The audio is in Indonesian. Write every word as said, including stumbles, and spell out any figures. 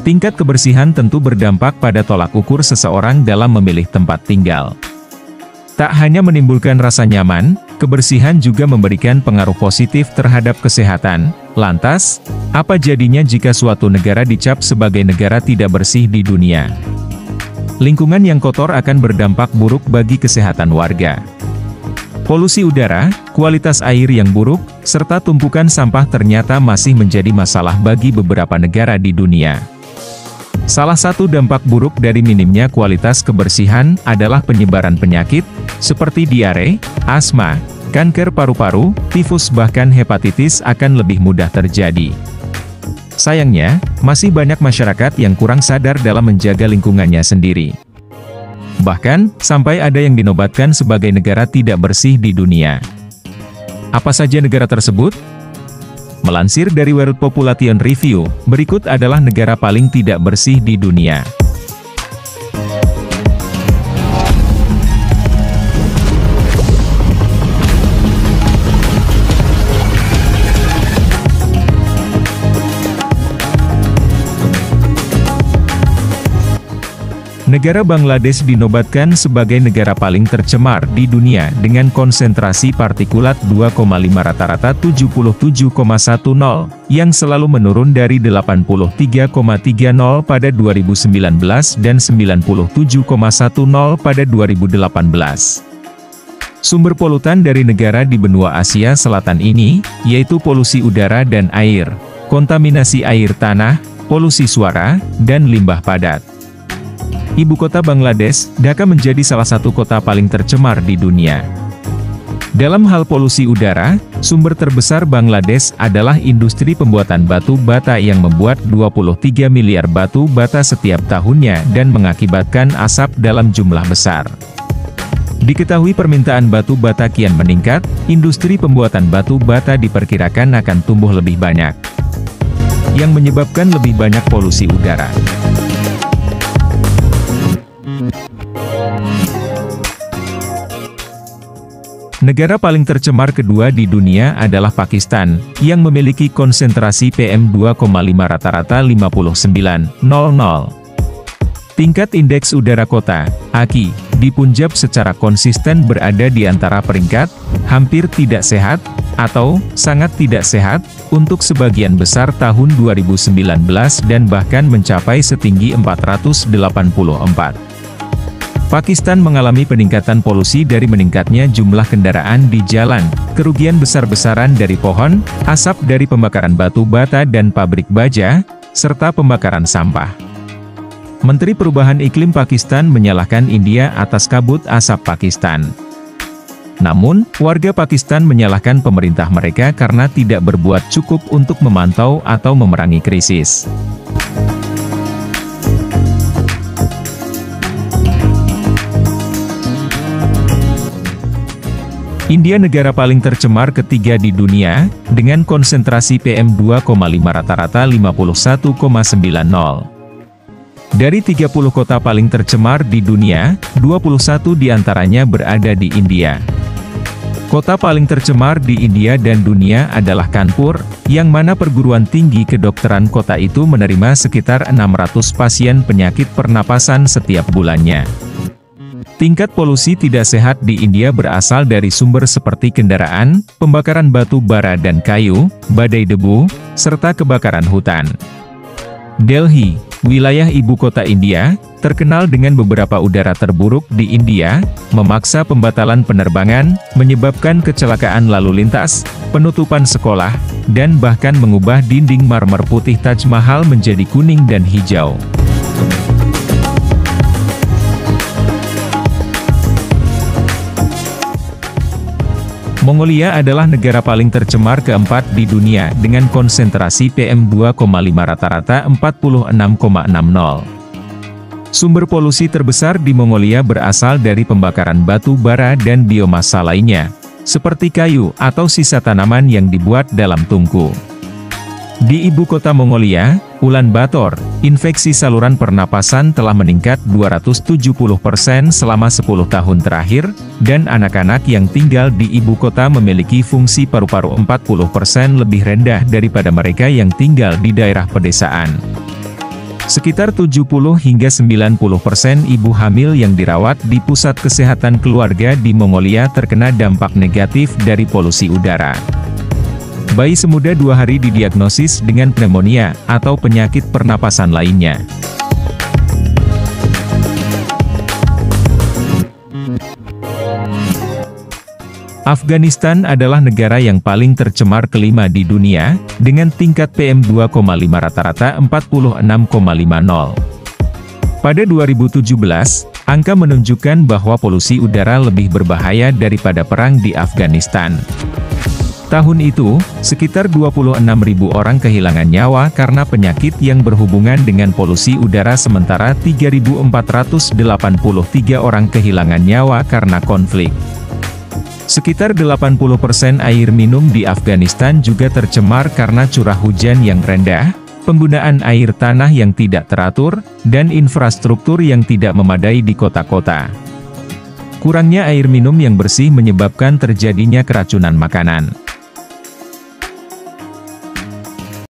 Tingkat kebersihan tentu berdampak pada tolak ukur seseorang dalam memilih tempat tinggal. Tak hanya menimbulkan rasa nyaman, kebersihan juga memberikan pengaruh positif terhadap kesehatan. Lantas, apa jadinya jika suatu negara dicap sebagai negara tidak bersih di dunia? Lingkungan yang kotor akan berdampak buruk bagi kesehatan warga. Polusi udara, kualitas air yang buruk, serta tumpukan sampah ternyata masih menjadi masalah bagi beberapa negara di dunia. Salah satu dampak buruk dari minimnya kualitas kebersihan adalah penyebaran penyakit, seperti diare, asma, kanker paru-paru, tifus bahkan hepatitis akan lebih mudah terjadi. Sayangnya, masih banyak masyarakat yang kurang sadar dalam menjaga lingkungannya sendiri. Bahkan, sampai ada yang dinobatkan sebagai negara tidak bersih di dunia. Apa saja negara tersebut? Melansir dari World Population Review, berikut adalah negara paling tidak bersih di dunia. Negara Bangladesh dinobatkan sebagai negara paling tercemar di dunia dengan konsentrasi partikulat dua koma lima rata-rata tujuh puluh tujuh koma sepuluh, yang selalu menurun dari delapan puluh tiga koma tiga nol pada dua ribu sembilan belas dan sembilan puluh tujuh koma sepuluh pada dua ribu delapan belas. Sumber polutan dari negara di benua Asia Selatan ini, yaitu polusi udara dan air, kontaminasi air tanah, polusi suara, dan limbah padat. Ibu kota Bangladesh, Dhaka menjadi salah satu kota paling tercemar di dunia. Dalam hal polusi udara, sumber terbesar Bangladesh adalah industri pembuatan batu bata yang membuat dua puluh tiga miliar batu bata setiap tahunnya dan mengakibatkan asap dalam jumlah besar. Diketahui permintaan batu bata kian meningkat, industri pembuatan batu bata diperkirakan akan tumbuh lebih banyak, yang menyebabkan lebih banyak polusi udara. Negara paling tercemar kedua di dunia adalah Pakistan, yang memiliki konsentrasi P M dua koma lima rata-rata lima puluh sembilan koma nol nol. Tingkat indeks udara kota, A Q I, di Punjab secara konsisten berada di antara peringkat, hampir tidak sehat, atau sangat tidak sehat, untuk sebagian besar tahun dua ribu sembilan belas dan bahkan mencapai setinggi empat ratus delapan puluh empat. Pakistan mengalami peningkatan polusi dari meningkatnya jumlah kendaraan di jalan, kerugian besar-besaran dari pohon, asap dari pembakaran batu bata dan pabrik baja, serta pembakaran sampah. Menteri Perubahan Iklim Pakistan menyalahkan India atas kabut asap Pakistan. Namun, warga Pakistan menyalahkan pemerintah mereka karena tidak berbuat cukup untuk memantau atau memerangi krisis. India negara paling tercemar ketiga di dunia, dengan konsentrasi P M dua koma lima rata-rata lima puluh satu koma sembilan nol. Dari tiga puluh kota paling tercemar di dunia, dua puluh satu diantaranya berada di India. Kota paling tercemar di India dan dunia adalah Kanpur, yang mana perguruan tinggi kedokteran kota itu menerima sekitar enam ratus pasien penyakit pernapasan setiap bulannya. Tingkat polusi tidak sehat di India berasal dari sumber seperti kendaraan, pembakaran batu bara dan kayu, badai debu, serta kebakaran hutan. Delhi, wilayah ibu kota India, terkenal dengan beberapa udara terburuk di India, memaksa pembatalan penerbangan, menyebabkan kecelakaan lalu lintas, penutupan sekolah, dan bahkan mengubah dinding marmer putih Taj Mahal menjadi kuning dan hijau. Mongolia adalah negara paling tercemar keempat di dunia dengan konsentrasi P M dua koma lima rata-rata empat puluh enam koma enam nol. Sumber polusi terbesar di Mongolia berasal dari pembakaran batu bara dan biomasa lainnya, seperti kayu atau sisa tanaman yang dibuat dalam tungku. Di ibu kota Mongolia, Ulaanbaatar, infeksi saluran pernapasan telah meningkat dua ratus tujuh puluh persen selama sepuluh tahun terakhir, dan anak-anak yang tinggal di ibu kota memiliki fungsi paru-paru empat puluh persen lebih rendah daripada mereka yang tinggal di daerah pedesaan. Sekitar tujuh puluh hingga sembilan puluh persen ibu hamil yang dirawat di pusat kesehatan keluarga di Mongolia terkena dampak negatif dari polusi udara. Bayi semuda dua hari didiagnosis dengan pneumonia, atau penyakit pernapasan lainnya. Afghanistan adalah negara yang paling tercemar kelima di dunia, dengan tingkat P M dua koma lima rata-rata empat puluh enam koma lima nol. Pada dua ribu tujuh belas, angka menunjukkan bahwa polusi udara lebih berbahaya daripada perang di Afghanistan. Tahun itu, sekitar dua puluh enam ribu orang kehilangan nyawa karena penyakit yang berhubungan dengan polusi udara, sementara tiga ribu empat ratus delapan puluh tiga orang kehilangan nyawa karena konflik. Sekitar delapan puluh persen air minum di Afghanistan juga tercemar karena curah hujan yang rendah, penggunaan air tanah yang tidak teratur, dan infrastruktur yang tidak memadai di kota-kota. Kurangnya air minum yang bersih menyebabkan terjadinya keracunan makanan.